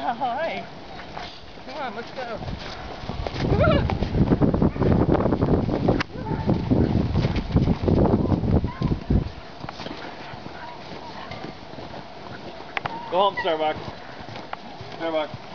hi. Come on, let's go. Go home, Starbucks. Starbucks.